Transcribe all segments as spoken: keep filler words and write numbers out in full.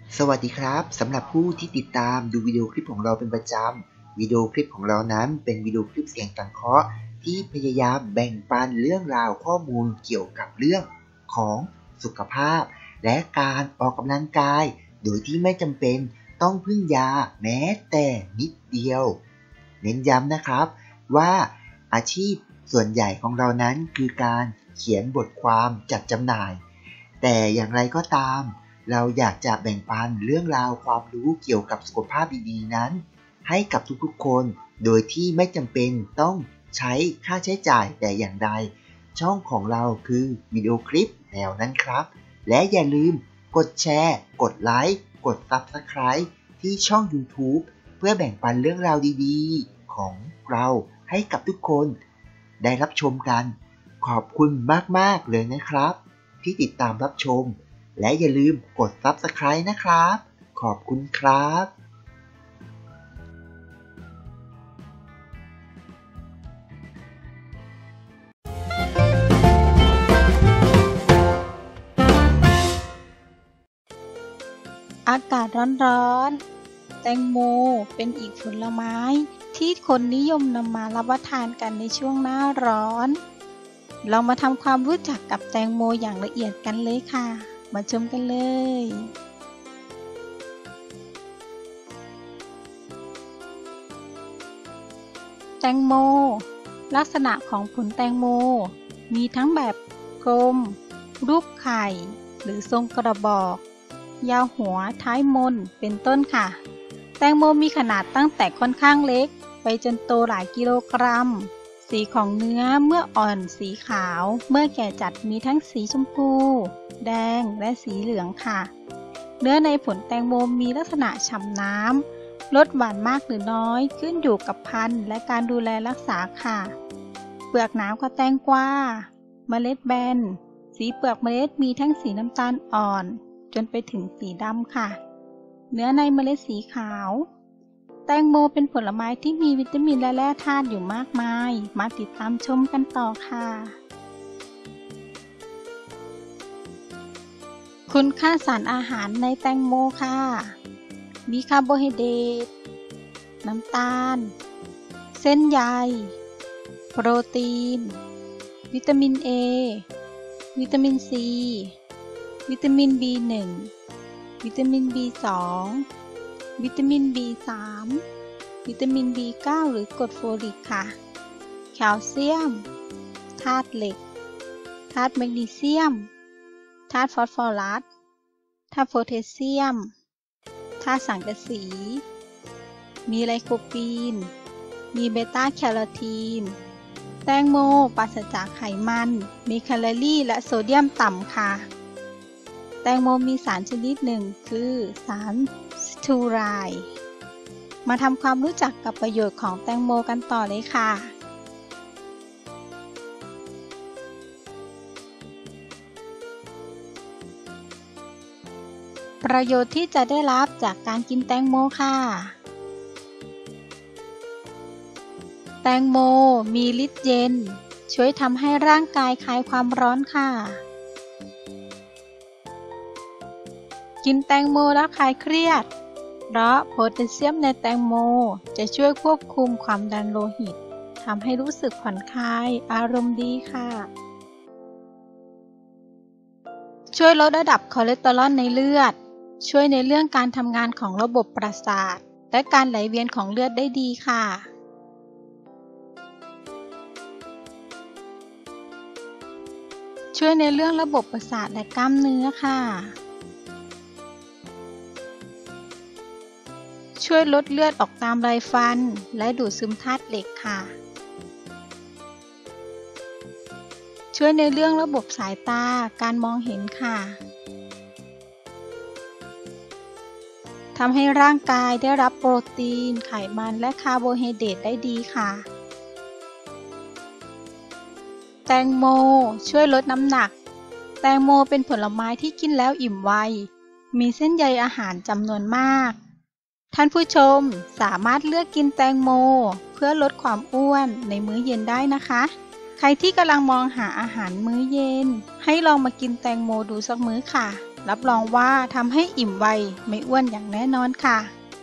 สวัสดีครับสำหรับผู้ที่ติดตามดูวิดีโอคลิปของเราเป็นประจำวิดีโอคลิปของเรานั้นเป็นวิดีโอคลิปเสียงสังเคราะห์ที่พยายามแบ่งปันเรื่องราวข้อมูลเกี่ยวกับเรื่องของสุขภาพและการออกกำลังกายโดยที่ไม่จำเป็นต้องพึ่งยาแม้แต่นิดเดียวเน้นย้ำนะครับว่าอาชีพส่วนใหญ่ของเรานั้นคือการเขียนบทความจัดจำหน่ายแต่อย่างไรก็ตามเราอยากจะแบ่งปันเรื่องราวความรู้เกี่ยวกับสุขภาพดีๆนั้นให้กับทุกๆคนโดยที่ไม่จำเป็นต้องใช้ค่าใช้จ่ายแต่อย่างใดช่องของเราคือวิดีโอคลิปแนวนั้นครับและอย่าลืมกดแชร์กดไลค์กด ซับสไครบ์ ที่ช่อง YouTube เพื่อแบ่งปันเรื่องราวดีๆของเราให้กับทุกคนได้รับชมกันขอบคุณมากๆเลยนะครับที่ติดตามรับชมและอย่าลืมกด ซับสไครบ์ นะครับขอบคุณครับอากาศร้อนๆแตงโมเป็นอีกผลไม้ที่คนนิยมนำมารับประทานกันในช่วงหน้าร้อนเรามาทำความรู้จักกับแตงโมอย่างละเอียดกันเลยค่ะมาชมกันเลยแตงโมลักษณะของผลแตงโมมีทั้งแบบกลมรูปไข่หรือทรงกระบอกยาวหัวท้ายมนเป็นต้นค่ะแตงโมมีขนาดตั้งแต่ค่อนข้างเล็กไปจนโตหลายกิโลกรัมสีของเนื้อเมื่ออ่อนสีขาวเมื่อแก่จัดมีทั้งสีชมพูแดงและสีเหลืองค่ะเนื้อในผลแตงโมมีลักษณะฉ่ำน้ำรสหวานมากหรือน้อยขึ้นอยู่กับพันธุ์และการดูแลรักษาค่ะเปลือกหนากว่าแตงกวาเมล็ดแบนสีเปลือกเมล็ดมีทั้งสีน้ำตาลอ่อนจนไปถึงสีดำค่ะเนื้อในเมล็ดสีขาวแตงโมเป็นผลไม้ที่มีวิตามินและแร่ธาตุอยู่มากมายมาติดตามชมกันต่อค่ะคุณค่าสารอาหารในแตงโมค่ะมีคาร์โบไฮเดรตน้ำตาลเส้นใยโปรตีนวิตามิน A วิตามิน C วิตามิน บี หนึ่ง วิตามิน บี สอง วิตามิน บี สาม วิตามิน บี เก้า หรือกรดโฟลิกค่ะแคลเซียมธาตุเหล็กธาตุแมกนีเซียมธาตุฟอสฟอรัสธาตุโพแทสเซียมธาตุสังกะสีมีไลโคปีนมีเบต้าแคโรทีนแตงโมปราศจากไขมันมีแคลอรี่และโซเดียมต่ำค่ะแตงโมมีสารชนิดหนึ่งคือสารสตูไรด์มาทำความรู้จักกับประโยชน์ของแตงโมกันต่อเลยค่ะประโยชน์ที่จะได้รับจากการกินแตงโมค่ะแตงโมมีฤทธิ์เย็นช่วยทำให้ร่างกายคลายความร้อนค่ะกินแตงโมแล้วคลายเครียดเพราะโพแทสเซียมในแตงโมจะช่วยควบคุมความดันโลหิตทำให้รู้สึกผ่อนคลายอารมณ์ดีค่ะช่วยลดระดับคอเลสเตอรอลในเลือดช่วยในเรื่องการทำงานของระบบประสาทและการไหลเวียนของเลือดได้ดีค่ะช่วยในเรื่องระบบประสาทและกล้ามเนื้อค่ะช่วยลดเลือดออกตามไรฟันและดูดซึมธาตุเหล็กค่ะช่วยในเรื่องระบบสายตาการมองเห็นค่ะทำให้ร่างกายได้รับโปรตีนไขมันและคาร์โบไฮเดรตได้ดีค่ะแตงโมช่วยลดน้ำหนักแตงโมเป็นผลไม้ที่กินแล้วอิ่มไวมีเส้นใยอาหารจำนวนมากท่านผู้ชมสามารถเลือกกินแตงโมเพื่อลดความอ้วนในมื้อเย็นได้นะคะใครที่กำลังมองหาอาหารมื้อเย็นให้ลองมากินแตงโมดูสักมื้อค่ะรับรองว่าทำให้อิ่มไวไม่อ้วนอย่างแน่นอนค่ะ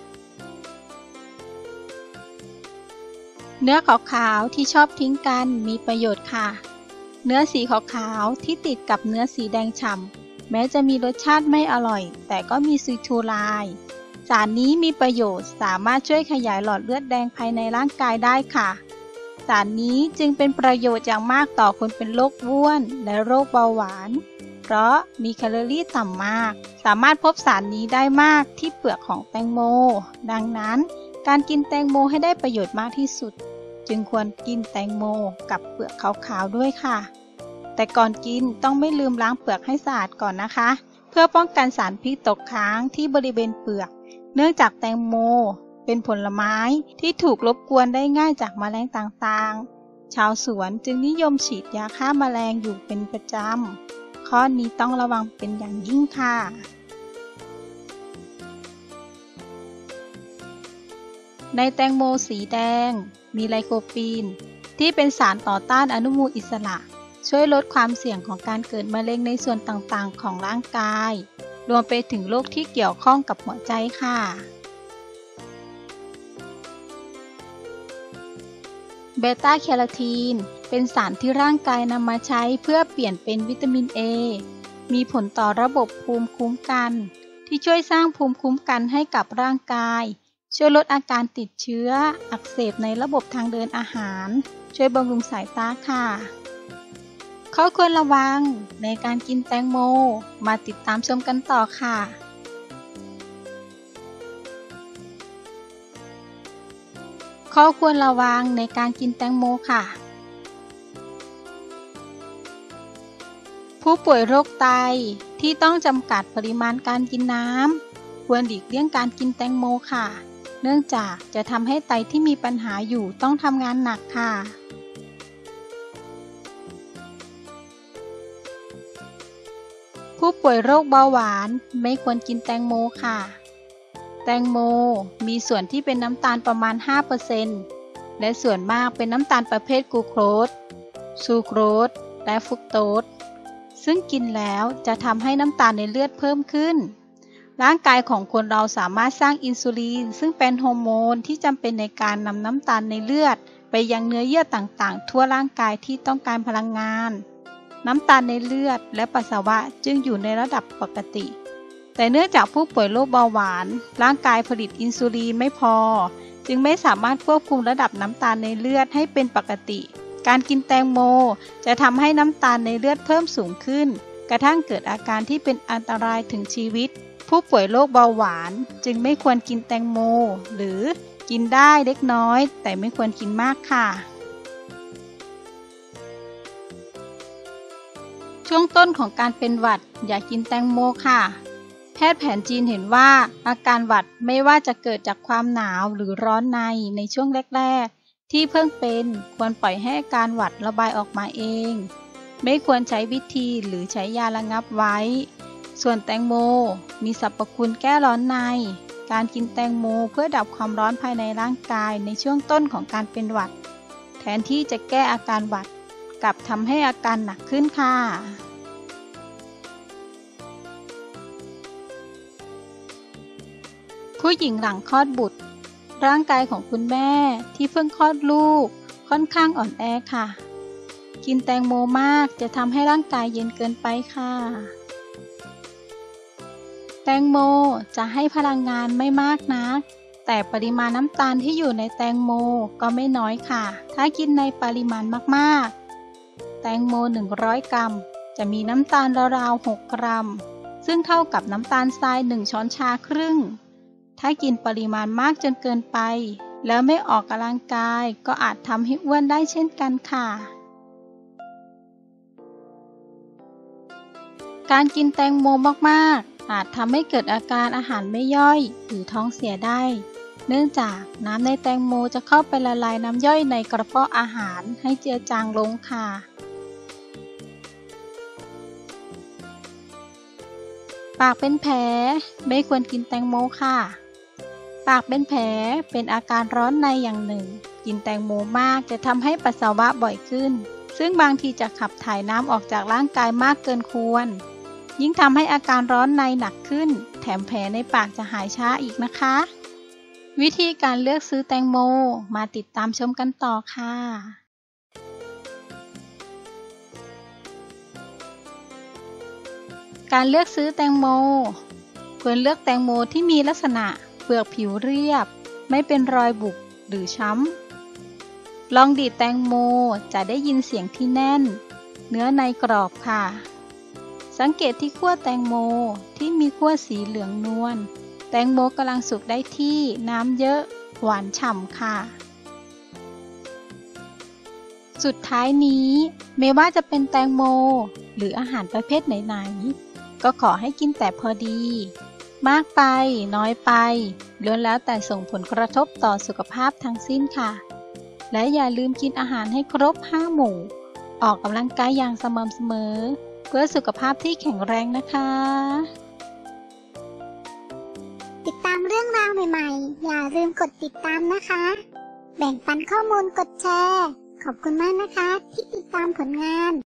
เนื้อขาวๆที่ชอบทิ้งกันมีประโยชน์ค่ะเนื้อสีขาวๆที่ติดกับเนื้อสีแดงฉ่ำแม้จะมีรสชาติไม่อร่อยแต่ก็มีซิทูไลน์สารนี้มีประโยชน์สามารถช่วยขยายหลอดเลือดแดงภายในร่างกายได้ค่ะสารนี้จึงเป็นประโยชน์อย่างมากต่อคนเป็นโรคอ้วนและโรคเบาหวานเพราะมีแคลอรี่ต่ำมากสามารถพบสารนี้ได้มากที่เปลือกของแตงโมดังนั้นการกินแตงโมให้ได้ประโยชน์มากที่สุดจึงควรกินแตงโมกับเปลือกขาวๆด้วยค่ะแต่ก่อนกินต้องไม่ลืมล้างเปลือกให้สะอาดก่อนนะคะเพื่อป้องกันสารพิษตกค้างที่บริเวณเปลือกเนื่องจากแตงโมเป็นผลไม้ที่ถูกรบกวนได้ง่ายจากแมลงต่างๆชาวสวนจึงนิยมฉีดยาฆ่าแมลงอยู่เป็นประจำข้อนี้ต้องระวังเป็นอย่างยิ่งค่ะในแตงโมสีแดงมีไลโคปีนที่เป็นสารต่อต้านอนุมูลอิสระช่วยลดความเสี่ยงของการเกิดมะเร็งในส่วนต่างๆของร่างกายรวมไปถึงโรคที่เกี่ยวข้องกับหัวใจค่ะเบต้าแคโรทีนเป็นสารที่ร่างกายนำมาใช้เพื่อเปลี่ยนเป็นวิตามิน A มีผลต่อระบบภูมิคุ้มกันที่ช่วยสร้างภูมิคุ้มกันให้กับร่างกายช่วยลดอาการติดเชื้ออักเสบในระบบทางเดินอาหารช่วยบำรุงสายตาค่ะข้อควรระวังในการกินแตงโมมาติดตามชมกันต่อค่ะข้อควรระวังในการกินแตงโมค่ะผู้ป่วยโรคไตที่ต้องจำกัดปริมาณการกินน้ำควรหลีกเลี่ยงการกินแตงโมค่ะเนื่องจากจะทำให้ไตที่มีปัญหาอยู่ต้องทำงานหนักค่ะผู้ป่วยโรคเบาหวานไม่ควรกินแตงโมค่ะแตงโมมีส่วนที่เป็นน้ำตาลประมาณ ห้าเปอร์เซ็นต์ และส่วนมากเป็นน้ำตาลประเภทกลูโคสซูโครสและฟรุกโตสซึ่งกินแล้วจะทำให้น้ำตาลในเลือดเพิ่มขึ้นร่างกายของคนเราสามารถสร้างอินซูลินซึ่งเป็นฮอร์โมนที่จำเป็นในการนำน้ำตาลในเลือดไปยังเนื้อเยื่อต่างๆทั่วร่างกายที่ต้องการพลังงานน้ำตาลในเลือดและปัสสาวะจึงอยู่ในระดับปกติแต่เนื่องจากผู้ป่วยโรคเบาหวานร่างกายผลิตอินซูลินไม่พอจึงไม่สามารถควบคุมระดับน้ำตาลในเลือดให้เป็นปกติการกินแตงโมจะทำให้น้ำตาลในเลือดเพิ่มสูงขึ้นกระทั่งเกิดอาการที่เป็นอันตรายถึงชีวิตผู้ป่วยโรคเบาหวานจึงไม่ควรกินแตงโมหรือกินได้เล็กน้อยแต่ไม่ควรกินมากค่ะช่วงต้นของการเป็นหวัดอย่ากินแตงโมค่ะแพทย์แผนจีนเห็นว่าอาการหวัดไม่ว่าจะเกิดจากความหนาวหรือร้อนในในช่วงแรกๆที่เพิ่งเป็นควรปล่อยให้อาการหวัดระบายออกมาเองไม่ควรใช้วิธีหรือใช้ยาระงับไว้ส่วนแตงโมมีสรรพคุณแก้ร้อนในการกินแตงโมเพื่อดับความร้อนภายในร่างกายในช่วงต้นของการเป็นหวัดแทนที่จะแก้อาการหวัดกลับทำให้อาการหนักขึ้นค่ะผู้หญิงหลังคลอดบุตรร่างกายของคุณแม่ที่เพิ่งคลอดลูกค่อนข้างอ่อนแอค่ะกินแตงโมมากจะทำให้ร่างกายเย็นเกินไปค่ะแตงโมจะให้พลังงานไม่มากนักแต่ปริมาณน้ำตาลที่อยู่ในแตงโมก็ไม่น้อยค่ะถ้ากินในปริมาณมากๆแตงโมหนึ่งร้อยกรัมจะมีน้ำตาลราวๆหกกรัมซึ่งเท่ากับน้ำตาลทรายหนึ่งช้อนชาครึ่งถ้ากินปริมาณมากจนเกินไปแล้วไม่ออกกำลังกายก็อาจทำให้อ้วนได้เช่นกันค่ะการกินแตงโมมากๆอาจทำให้เกิดอาการอาหารไม่ย่อยหรือท้องเสียได้เนื่องจากน้ำในแตงโมจะเข้าไปละลายน้ำย่อยในกระเพาะอาหารให้เจือจางลงค่ะปากเป็นแผลไม่ควรกินแตงโมค่ะปากเป็นแผลเป็นอาการร้อนในอย่างหนึ่งกินแตงโมมากจะทำให้ปัสสาวะบ่อยขึ้นซึ่งบางทีจะขับถ่ายน้ำออกจากร่างกายมากเกินควรยิ่งทำให้อาการร้อนในหนักขึ้นแถมแผลในปากจะหายช้าอีกนะคะวิธีการเลือกซื้อแตงโมมาติดตามชมกันต่อค่ะการเลือกซื้อแตงโมควรเลือกแตงโมที่มีลักษณะเปลือกผิวเรียบไม่เป็นรอยบุบหรือช้ำลองดีดแตงโมจะได้ยินเสียงที่แน่นเนื้อในกรอบค่ะสังเกตที่ขั้วแตงโมที่มีขั้วสีเหลืองนวลแตงโมกำลังสุกได้ที่น้ำเยอะหวานฉ่ำค่ะสุดท้ายนี้ไม่ว่าจะเป็นแตงโมหรืออาหารประเภทไหนๆก็ขอให้กินแต่พอดีมากไปน้อยไปล้วนแล้วแต่ส่งผลกระทบต่อสุขภาพทั้งสิ้นค่ะและอย่าลืมกินอาหารให้ครบห้าหมู่ออกกำลังกายอย่างสม่ำเสมอเพื่อสุขภาพที่แข็งแรงนะคะติดตามเรื่องราวใหม่ๆอย่าลืมกดติดตามนะคะแบ่งปันข้อมูลกดแชร์ขอบคุณมากนะคะที่ติดตามผลงาน